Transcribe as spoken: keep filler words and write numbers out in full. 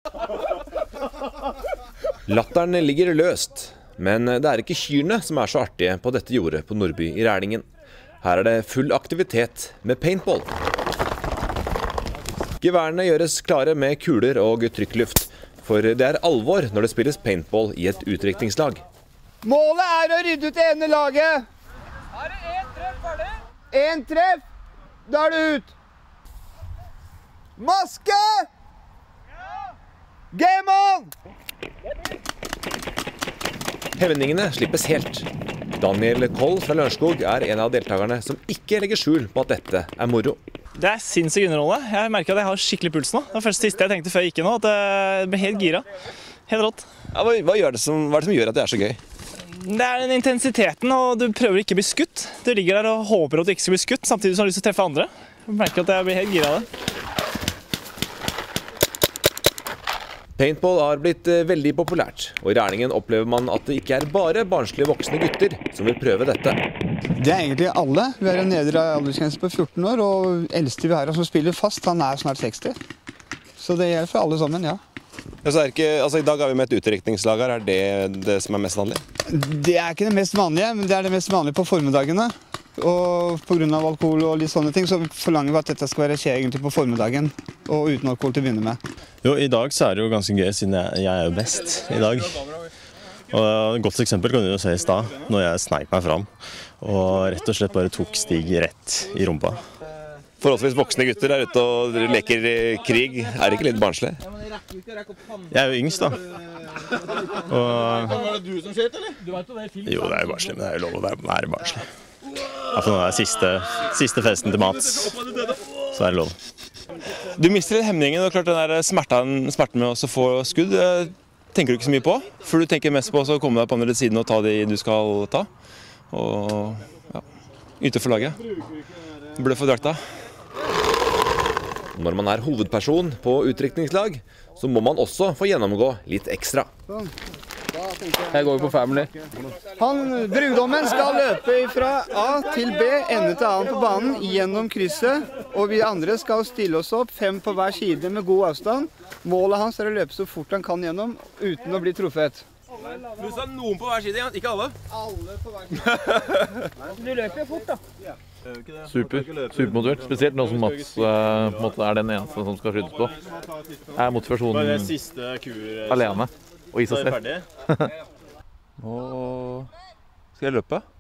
Latteren ligger løst, men det er ikke kyrne som er så artige på dette jordet på Nordby i Rælingen. Her er det full aktivitet med paintball. Geværene gjøres klare med kuler og trykkluft, for det er alvor når det spilles paintball i et utdrikningslag. Målet er å rydde ut det ene laget. Er det én treff ferdig? En treff, da er det ut. Maske! Game on! Hevningene slippes helt. Daniel Koll fra Lørenskog er en av deltakerne som ikke legger skjul på at dette er moro. Det er sinnssykt underholdende. Jeg merker at jeg har skikkelig puls nå. Det var først siste jeg tenkte før jeg gikk inn nå, at jeg ble helt gira. Helt rått. Ja, hva, hva, gjør det som, hva er det som gjør at det er så gøy? Det er den intensiteten, og du prøver ikke å bli skutt. Du ligger der og håper at du ikke skal bli skutt, samtidig som du har lyst til å treffe andre. Jeg merker at jeg blir helt gira av det. Paintball har blitt veldig populært, og i Rælingen opplever man at det ikke er bare barnslige voksne gutter som vil prøve dette. Det er egentlig alle. Vi har en nedre aldersgrense på fjorten år, og eldste vi har som spiller fast, han er snart seksti. Så det gjelder for alle sammen, ja. Ja, så er det ikke, altså, I dag er vi med et utdrikningslag her. Er det det som er mest vanlig? Det er ikke det mest vanlige, men det er det mest vanlige på formidagene. Og på grunn av alkohol og litt sånne ting, så forlanger vi at dette skal være skje egentlig på formiddagen, og uten alkohol til å begynne med. Jo, i dag så er det jo ganske gøy, siden jeg, jeg er jo best i dag. Og et godt eksempel kan du jo se i stad, når jeg sneik meg fram, og rett og slett bare tok Stig rett i rumpa. Forholdsvis voksne gutter er ute og leker krig. Er det ikke litt barnslig? Jeg er jo yngst, da. Og... Var det du som skjøt, eller? Jo, det er jo barnslig, men det er jo lov å være barnslig. Ja, for nå er det siste, siste festen til Mats, så er det lov. Du mister litt hemningen, og klart den der smerten, smerten med å få skudd tenker du ikke så mye på, for du tenker mest på å komme deg på andre siden og ta de du skal ta. Og ja, yte for laget. Blø for drakta. Når man er hovedperson på utdrikningslag, så må man også få gjennomgå litt ekstra. Jeg går jo på family. Han, bruddommen skal løpe fra A til B, ende til annen på banen, gjennom krysset, og vi andre skal stille oss opp, fem på hver side med god avstand. Målet hans er å løpe så fort han kan gjennom, uten å bli truffet. Du sa noen på hver side, ikke alle? Alle på hver side. Du løper jo fort, da. Super, supermotivert, spesielt nå som Mats uh, på en måte er den eneste som skal skytes på. Er motivasjonen alene og i seg selv. Nå skal jeg løpe.